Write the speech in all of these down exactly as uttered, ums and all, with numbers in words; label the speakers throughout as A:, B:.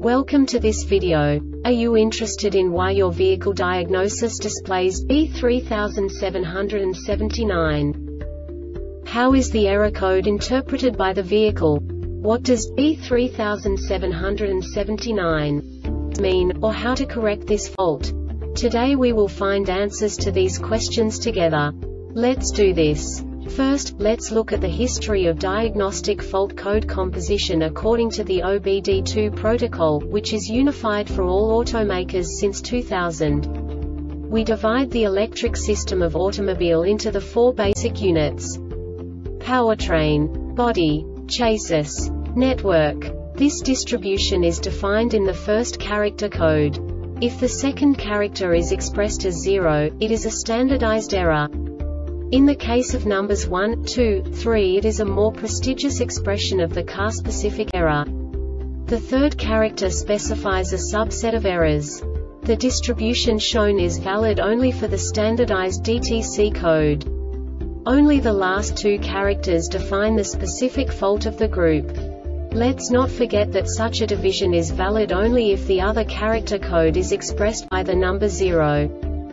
A: Welcome to this video. Are you interested in why your vehicle diagnosis displays B three seven seven nine? How is the error code interpreted by the vehicle? What does B three seven seven nine mean, or how to correct this fault? Today we will find answers to these questions together. Let's do this. First, let's look at the history of diagnostic fault code composition according to the O B D two protocol, which is unified for all automakers since two thousand. We divide the electric system of automobile into the four basic units: powertrain, body, chassis, network. This distribution is defined in the first character code. If the second character is expressed as zero, it is a standardized error. In the case of numbers one, two, three, it is a more prestigious expression of the car-specific error. The third character specifies a subset of errors. The distribution shown is valid only for the standardized D T C code. Only the last two characters define the specific fault of the group. Let's not forget that such a division is valid only if the other character code is expressed by the number zero.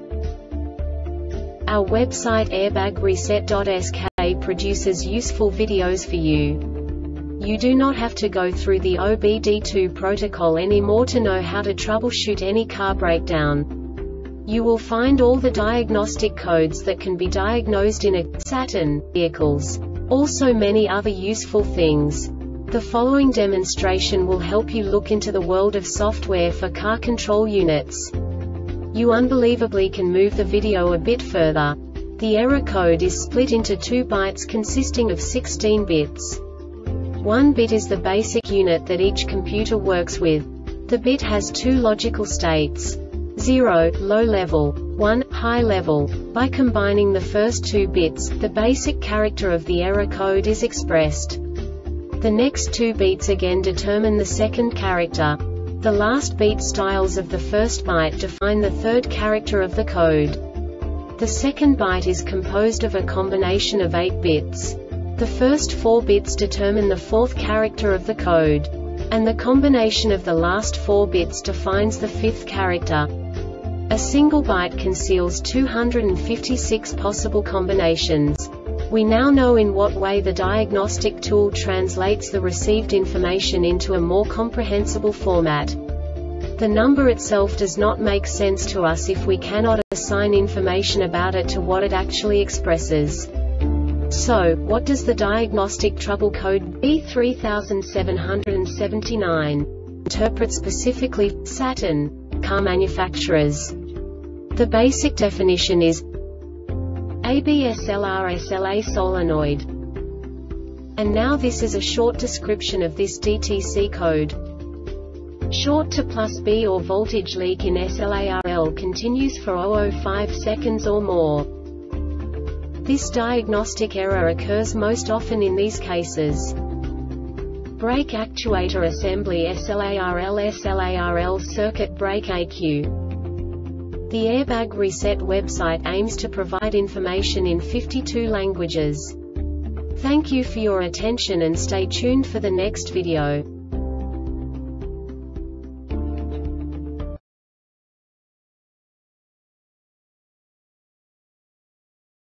A: Our website airbag reset dot S K produces useful videos for you. You do not have to go through the O B D two protocol anymore to know how to troubleshoot any car breakdown. You will find all the diagnostic codes that can be diagnosed in a Saturn vehicles. Also many other useful things. The following demonstration will help you look into the world of software for car control units. You unbelievably can move the video a bit further. The error code is split into two bytes consisting of sixteen bits. One bit is the basic unit that each computer works with. The bit has two logical states: zero, low level, one, high level. By combining the first two bits, the basic character of the error code is expressed. The next two beats again determine the second character. The last beat styles of the first byte define the third character of the code. The second byte is composed of a combination of eight bits. The first four bits determine the fourth character of the code. And the combination of the last four bits defines the fifth character. A single byte conceals two hundred fifty-six possible combinations. We now know in what way the diagnostic tool translates the received information into a more comprehensible format. The number itself does not make sense to us if we cannot assign information about it to what it actually expresses. So, what does the diagnostic trouble code B three seven seven nine interpret specifically for Saturn car manufacturers? The basic definition is A B S L R S L A solenoid. And now this is a short description of this D T C code. Short to plus B or voltage leak in S L A R L continues for zero point zero five seconds or more. This diagnostic error occurs most often in these cases: brake actuator assembly S L A R L S L A R L circuit brake A Q. The Airbag Reset website aims to provide information in fifty-two languages. Thank you for your attention and stay tuned for the next video.